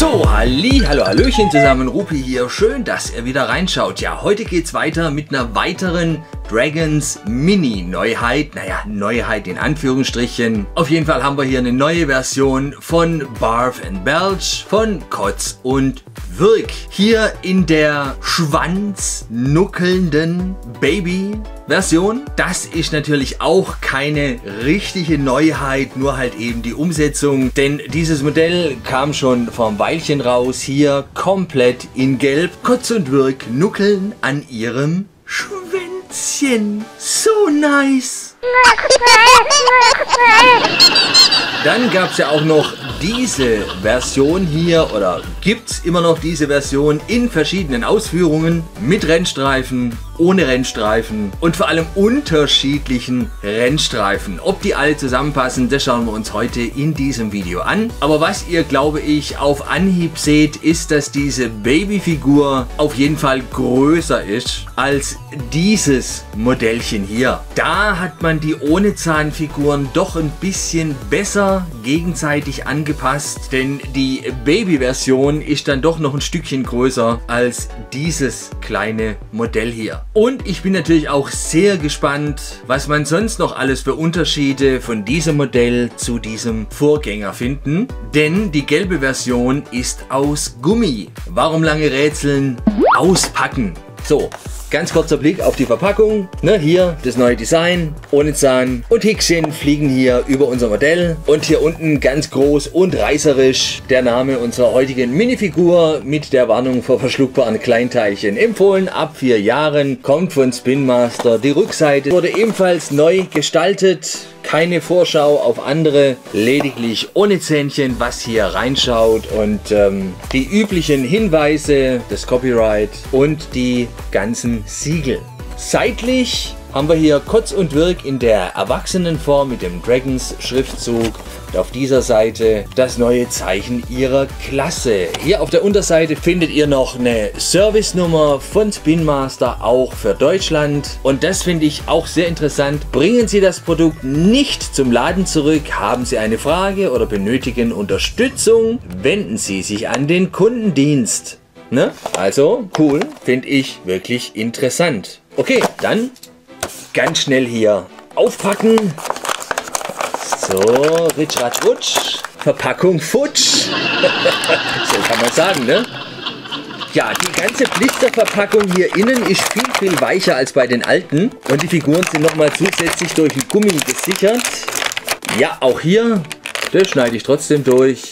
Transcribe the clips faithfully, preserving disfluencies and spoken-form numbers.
So, halli, hallo, hallöchen zusammen, Rupi hier. Schön, dass ihr wieder reinschaut. Ja, heute geht's weiter mit einer weiteren Dragons Mini Neuheit. Naja, Neuheit in Anführungsstrichen. Auf jeden Fall haben wir hier eine neue Version von Barf and Belch von Kotz und Würg. Hier in der schwanznuckelnden Baby Version. Das ist natürlich auch keine richtige Neuheit, nur halt eben die Umsetzung. Denn dieses Modell kam schon vor einem Weilchen raus. Hier komplett in Gelb. Kotz und Würg nuckeln an ihrem Schwänzchen. So nice. Dann gab es ja auch noch diese Version hier, oder gibt es immer noch diese Version in verschiedenen Ausführungen mit Rennstreifen, ohne Rennstreifen und vor allem unterschiedlichen Rennstreifen. Ob die alle zusammenpassen, das schauen wir uns heute in diesem Video an. Aber was ihr, glaube ich, auf Anhieb seht, ist, dass diese Babyfigur auf jeden Fall größer ist als dieses Modellchen hier. Da hat man die ohne Zahnfiguren doch ein bisschen besser gegenseitig angepasst, denn die Baby-Version ist dann doch noch ein Stückchen größer als dieses kleine Modell hier. Und ich bin natürlich auch sehr gespannt, was man sonst noch alles für Unterschiede von diesem Modell zu diesem Vorgänger finden, denn die gelbe Version ist aus Gummi. Warum lange rätseln? Auspacken! So, ganz kurzer Blick auf die Verpackung. Ne, hier das neue Design, ohne Zahn. Und Häkchen fliegen hier über unser Modell. Und hier unten ganz groß und reißerisch der Name unserer heutigen Minifigur mit der Warnung vor verschluckbaren Kleinteilchen. Empfohlen ab vier Jahren, kommt von Spin Master. Die Rückseite wurde ebenfalls neu gestaltet. Keine Vorschau auf andere, lediglich ohne Zähnchen, was hier reinschaut, und ähm, die üblichen Hinweise, das Copyright und die ganzen Siegel. Seitlich haben wir hier Kotz und Würg in der Erwachsenenform mit dem Dragons Schriftzug. Und auf dieser Seite das neue Zeichen ihrer Klasse. Hier auf der Unterseite findet ihr noch eine Service-Nummer von Spin Master, auch für Deutschland. Und das finde ich auch sehr interessant. Bringen Sie das Produkt nicht zum Laden zurück, haben Sie eine Frage oder benötigen Unterstützung, wenden Sie sich an den Kundendienst. Ne? Also cool, finde ich wirklich interessant. Okay, dann ganz schnell hier aufpacken. So, ritsch, ratsch, rutsch. Verpackung futsch. So kann man sagen, ne? Ja, die ganze Blisterverpackung hier innen ist viel, viel weicher als bei den alten. Und die Figuren sind nochmal zusätzlich durch ein Gummi gesichert. Ja, auch hier, das schneide ich trotzdem durch.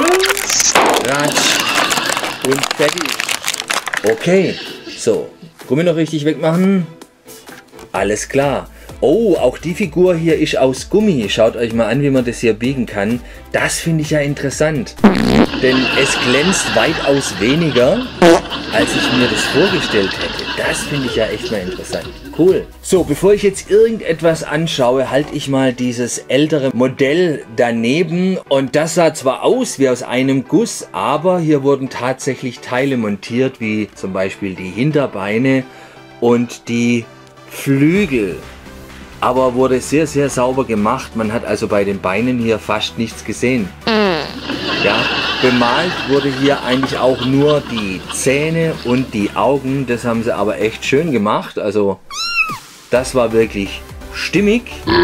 Ratsch. Und fertig. Okay, so. Gummi noch richtig wegmachen. Alles klar. Oh, auch die Figur hier ist aus Gummi. Schaut euch mal an, wie man das hier biegen kann. Das finde ich ja interessant. Denn es glänzt weitaus weniger, als ich mir das vorgestellt hätte. Das finde ich ja echt mal interessant. Cool. So, bevor ich jetzt irgendetwas anschaue, halte ich mal dieses ältere Modell daneben. Und das sah zwar aus wie aus einem Guss, aber hier wurden tatsächlich Teile montiert, wie zum Beispiel die Hinterbeine und die Flügel. Aber wurde sehr, sehr sauber gemacht. Man hat also bei den Beinen hier fast nichts gesehen. Ja, bemalt wurde hier eigentlich auch nur die Zähne und die Augen. Das haben sie aber echt schön gemacht. Also das war wirklich stimmig.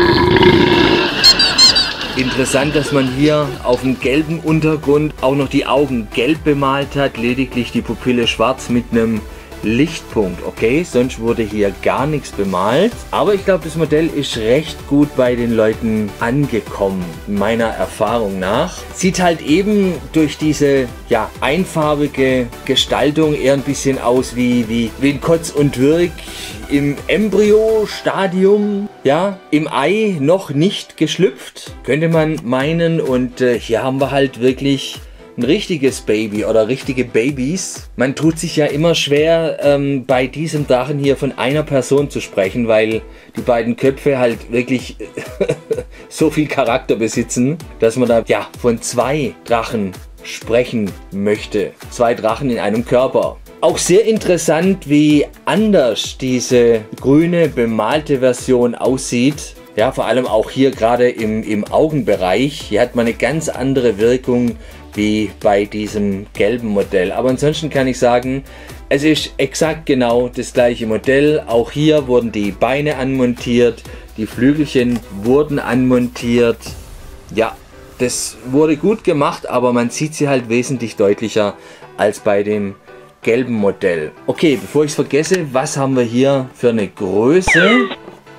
Interessant, dass man hier auf dem gelben Untergrund auch noch die Augen gelb bemalt hat. Lediglich die Pupille schwarz mit einem Lichtpunkt, okay, sonst wurde hier gar nichts bemalt. Aber ich glaube, das Modell ist recht gut bei den Leuten angekommen, meiner Erfahrung nach. Sieht halt eben durch diese, ja, einfarbige Gestaltung eher ein bisschen aus wie, wie, wie ein Kotz und Würg im Embryo-Stadium, ja, im Ei noch nicht geschlüpft, könnte man meinen. Und äh, hier haben wir halt wirklich ein richtiges Baby oder richtige Babys. Man tut sich ja immer schwer, ähm, bei diesem Drachen hier von einer Person zu sprechen, weil die beiden Köpfe halt wirklich so viel Charakter besitzen, dass man da ja von zwei Drachen sprechen möchte. Zwei Drachen in einem Körper. Auch sehr interessant, wie anders diese grüne bemalte Version aussieht Ja, vor allem auch hier gerade im, im Augenbereich. Hier hat man eine ganz andere Wirkung wie bei diesem gelben Modell. Aber ansonsten kann ich sagen, es ist exakt genau das gleiche Modell. Auch hier wurden die Beine anmontiert, die Flügelchen wurden anmontiert. Ja, das wurde gut gemacht, aber man sieht sie halt wesentlich deutlicher als bei dem gelben Modell. Okay, bevor ich es vergesse, was haben wir hier für eine Größe?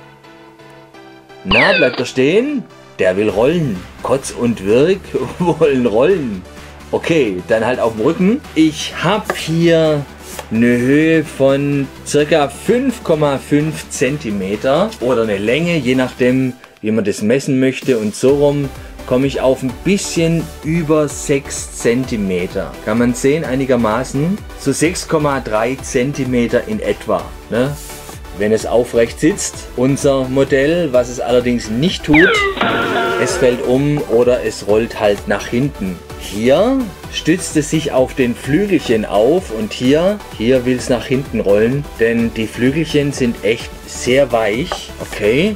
Na, bleibt er stehen? Der will rollen. Kotz und Wirk wollen rollen. Okay, dann halt auf dem Rücken. Ich habe hier eine Höhe von ca. fünf Komma fünf Zentimeter oder eine Länge, je nachdem, wie man das messen möchte. Und so rum komme ich auf ein bisschen über sechs Zentimeter. Kann man sehen einigermaßen. So sechs Komma drei Zentimeter in etwa, ne? Wenn es aufrecht sitzt. Unser Modell, was es allerdings nicht tut, es fällt um oder es rollt halt nach hinten. Hier stützt es sich auf den Flügelchen auf und hier, hier will es nach hinten rollen, denn die Flügelchen sind echt sehr weich. Okay.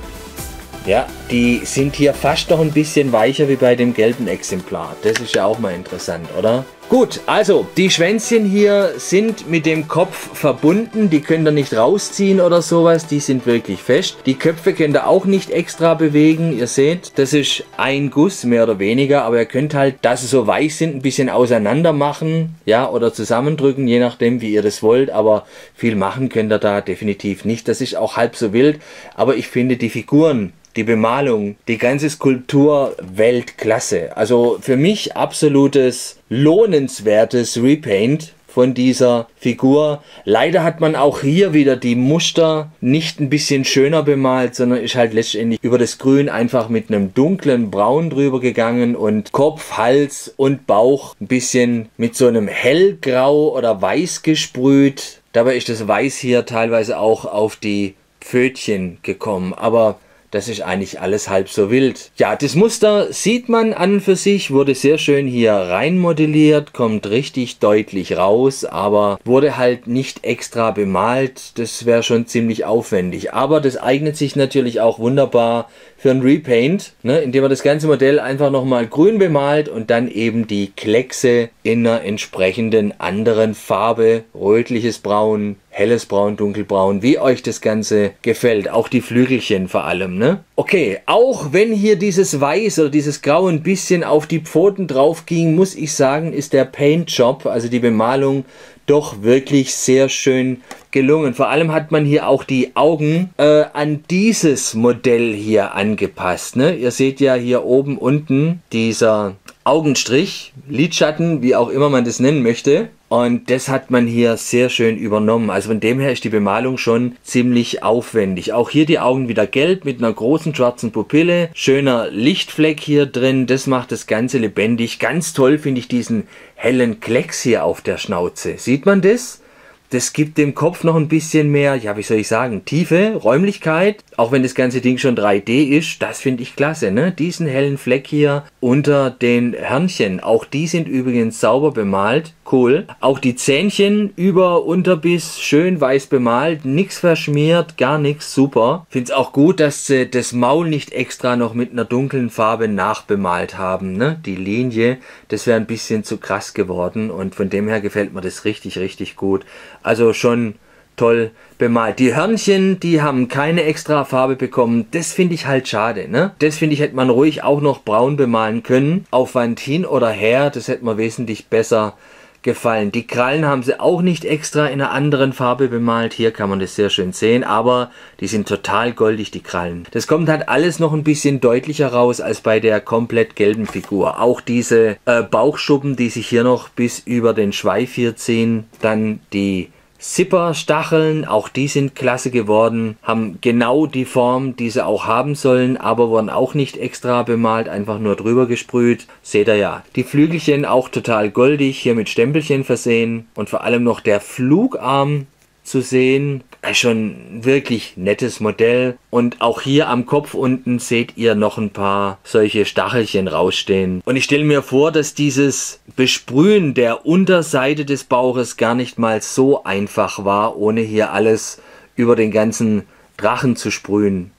Ja, die sind hier fast noch ein bisschen weicher wie bei dem gelben Exemplar. Das ist ja auch mal interessant, oder? Gut, also die Schwänzchen hier sind mit dem Kopf verbunden. Die könnt ihr nicht rausziehen oder sowas. Die sind wirklich fest. Die Köpfe könnt ihr auch nicht extra bewegen. Ihr seht, das ist ein Guss, mehr oder weniger. Aber ihr könnt halt, da sie so weich sind, ein bisschen auseinander machen. Ja, oder zusammendrücken, je nachdem, wie ihr das wollt. Aber viel machen könnt ihr da definitiv nicht. Das ist auch halb so wild. Aber ich finde die Figuren, die Bemalung, die ganze Skulptur Weltklasse. Also für mich absolutes lohnenswertes Repaint von dieser Figur. Leider hat man auch hier wieder die Muster nicht ein bisschen schöner bemalt, sondern ist halt letztendlich über das Grün einfach mit einem dunklen Braun drüber gegangen und Kopf, Hals und Bauch ein bisschen mit so einem hellgrau oder weiß gesprüht. Dabei ist das Weiß hier teilweise auch auf die Pfötchen gekommen, aber das ist eigentlich alles halb so wild. Ja, das Muster sieht man an und für sich, wurde sehr schön hier rein modelliert, kommt richtig deutlich raus, aber wurde halt nicht extra bemalt. Das wäre schon ziemlich aufwendig. Aber das eignet sich natürlich auch wunderbar für ein Repaint, ne, indem man das ganze Modell einfach nochmal grün bemalt und dann eben die Kleckse in einer entsprechenden anderen Farbe, rötliches Braun, helles Braun, dunkelbraun, wie euch das Ganze gefällt. Auch die Flügelchen vor allem, ne? Okay, auch wenn hier dieses Weiß oder dieses Grau ein bisschen auf die Pfoten drauf ging, muss ich sagen, ist der Paint-Job, also die Bemalung, doch wirklich sehr schön gelungen. Vor allem hat man hier auch die Augen äh, an dieses Modell hier angepasst, ne? Ihr seht ja hier oben unten dieser Augenstrich, Lidschatten, wie auch immer man das nennen möchte. Und das hat man hier sehr schön übernommen. Also von dem her ist die Bemalung schon ziemlich aufwendig. Auch hier die Augen wieder gelb mit einer großen schwarzen Pupille. Schöner Lichtfleck hier drin. Das macht das Ganze lebendig. Ganz toll finde ich diesen hellen Klecks hier auf der Schnauze. Sieht man das? Das gibt dem Kopf noch ein bisschen mehr, ja, wie soll ich sagen, Tiefe, Räumlichkeit. Auch wenn das ganze Ding schon drei D ist, das finde ich klasse, ne? Diesen hellen Fleck hier unter den Hörnchen. Auch die sind übrigens sauber bemalt. Cool. Auch die Zähnchen über Unterbiss schön weiß bemalt. Nichts verschmiert, gar nichts. Super. Finde es auch gut, dass sie das Maul nicht extra noch mit einer dunklen Farbe nachbemalt haben, ne? Die Linie, das wäre ein bisschen zu krass geworden. Und von dem her gefällt mir das richtig, richtig gut. Also schon toll bemalt. Die Hörnchen, die haben keine extra Farbe bekommen. Das finde ich halt schade, ne? Das finde ich, hätte man ruhig auch noch braun bemalen können. Aufwand hin oder her, das hätte mir wesentlich besser gefallen. Die Krallen haben sie auch nicht extra in einer anderen Farbe bemalt. Hier kann man das sehr schön sehen, aber die sind total goldig, die Krallen. Das kommt halt alles noch ein bisschen deutlicher raus als bei der komplett gelben Figur. Auch diese äh, Bauchschuppen, die sich hier noch bis über den Schweif hier ziehen. Dann die Zipperstacheln, auch die sind klasse geworden, haben genau die Form, die sie auch haben sollen, aber wurden auch nicht extra bemalt, einfach nur drüber gesprüht. Seht ihr ja. Die Flügelchen auch total goldig, hier mit Stempelchen versehen und vor allem noch der Flugarm zu sehen. Schon wirklich nettes Modell. Und auch hier am Kopf unten seht ihr noch ein paar solche Stachelchen rausstehen. Und ich stelle mir vor, dass dieses Besprühen der Unterseite des Bauches gar nicht mal so einfach war, ohne hier alles über den ganzen Drachen zu sprühen.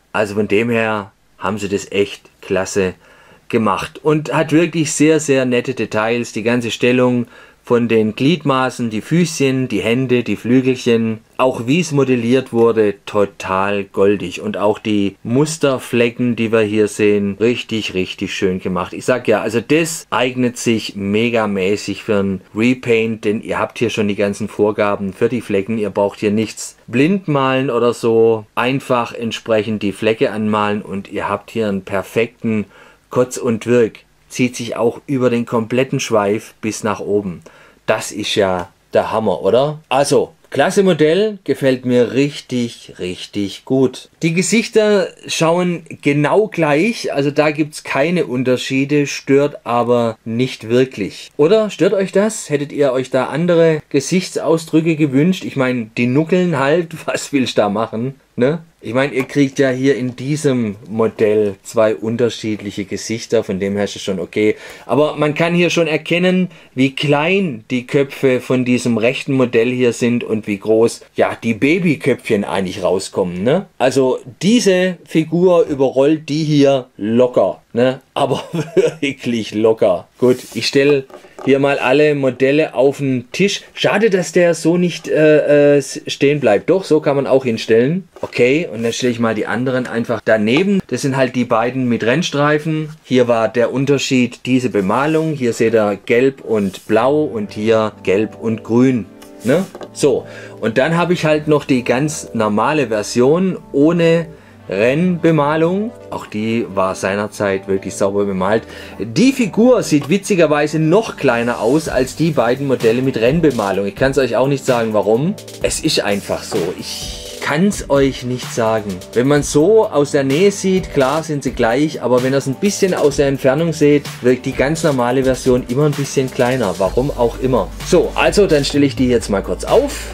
Also von dem her haben sie das echt klasse gemacht und hat wirklich sehr, sehr nette Details. Die ganze Stellung von den Gliedmaßen, die Füßchen, die Hände, die Flügelchen, auch wie es modelliert wurde, total goldig. Und auch die Musterflecken, die wir hier sehen, richtig, richtig schön gemacht. Ich sag ja, also das eignet sich megamäßig für ein Repaint, denn ihr habt hier schon die ganzen Vorgaben für die Flecken. Ihr braucht hier nichts blind malen oder so. Einfach entsprechend die Flecke anmalen und ihr habt hier einen perfekten Kotz und Wirk. Zieht sich auch über den kompletten Schweif bis nach oben. Das ist ja der Hammer, oder? Also, klasse Modell, gefällt mir richtig, richtig gut. Die Gesichter schauen genau gleich, also da gibt es keine Unterschiede, stört aber nicht wirklich. Oder? Stört euch das? Hättet ihr euch da andere Gesichtsausdrücke gewünscht? Ich meine, die Nuckeln halt, was willst du da machen? Ne? Ich meine, ihr kriegt ja hier in diesem Modell zwei unterschiedliche Gesichter, von dem her ist es schon okay. Aber man kann hier schon erkennen, wie klein die Köpfe von diesem rechten Modell hier sind und wie groß, ja, die Babyköpfchen eigentlich rauskommen, ne? Also diese Figur überrollt die hier locker, ne? Aber wirklich locker. Gut, ich stelle hier mal alle Modelle auf den Tisch. Schade, dass der so nicht äh, äh, stehen bleibt. Doch, so kann man auch hinstellen. Okay, und dann stelle ich mal die anderen einfach daneben. Das sind halt die beiden mit Rennstreifen. Hier war der Unterschied diese Bemalung. Hier seht ihr gelb und blau und hier gelb und grün. Ne? So, und dann habe ich halt noch die ganz normale Version ohne Rennbemalung. Auch die war seinerzeit wirklich sauber bemalt. Die Figur sieht witzigerweise noch kleiner aus als die beiden Modelle mit Rennbemalung. Ich kann es euch auch nicht sagen, warum. Es ist einfach so. Ich kann es euch nicht sagen. Wenn man so aus der Nähe sieht, klar sind sie gleich, aber wenn ihr es ein bisschen aus der Entfernung seht, wirkt die ganz normale Version immer ein bisschen kleiner. Warum auch immer. So, also dann stelle ich die jetzt mal kurz auf.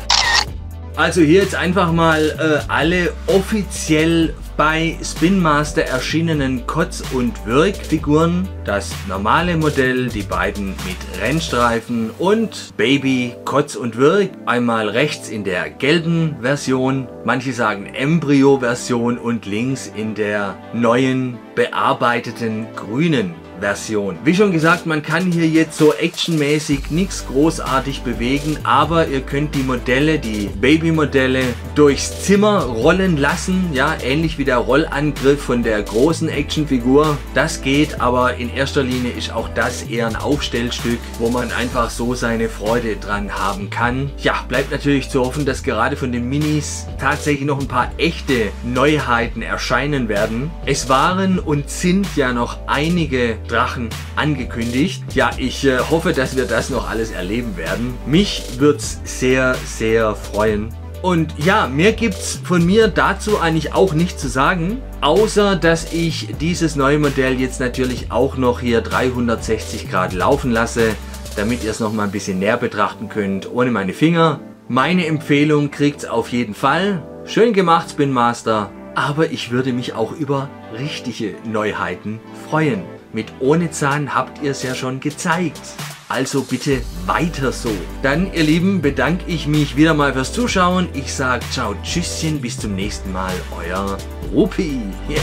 Also hier jetzt einfach mal äh, alle offiziell bei Spin Master erschienenen Kotz- und Wirk-Figuren. Das normale Modell, die beiden mit Rennstreifen und Baby Kotz und Wirk. Einmal rechts in der gelben Version, manche sagen Embryo-Version und links in der neuen bearbeiteten grünen Version. Wie schon gesagt, man kann hier jetzt so actionmäßig nichts großartig bewegen, aber ihr könnt die Modelle, die Baby-Modelle, durchs Zimmer rollen lassen, ja, ähnlich wie der Rollangriff von der großen Actionfigur. Das geht, aber in erster Linie ist auch das eher ein Aufstellstück, wo man einfach so seine Freude dran haben kann. Ja, bleibt natürlich zu hoffen, dass gerade von den Minis tatsächlich noch ein paar echte Neuheiten erscheinen werden. Es waren und sind ja noch einige Drachen angekündigt. Ja, ich äh, hoffe, dass wir das noch alles erleben werden. Mich würde es sehr, sehr freuen. Und ja, mehr gibt es von mir dazu eigentlich auch nicht zu sagen, außer dass ich dieses neue Modell jetzt natürlich auch noch hier dreihundertsechzig Grad laufen lasse, damit ihr es noch mal ein bisschen näher betrachten könnt, ohne meine Finger. Meine Empfehlung kriegt es auf jeden Fall. Schön gemacht, Spin Master, aber ich würde mich auch über richtige Neuheiten freuen. Mit ohne Zahn habt ihr es ja schon gezeigt. Also bitte weiter so. Dann, ihr Lieben, bedanke ich mich wieder mal fürs Zuschauen. Ich sage ciao, tschüsschen, bis zum nächsten Mal. Euer Rupi.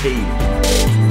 Yay.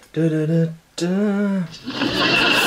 Da, da, da, da.